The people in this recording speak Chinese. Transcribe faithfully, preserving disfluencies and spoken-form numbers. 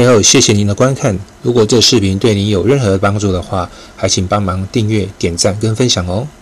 最后，谢谢您的观看。如果这视频对您有任何帮助的话，还请帮忙订阅、点赞跟分享哦。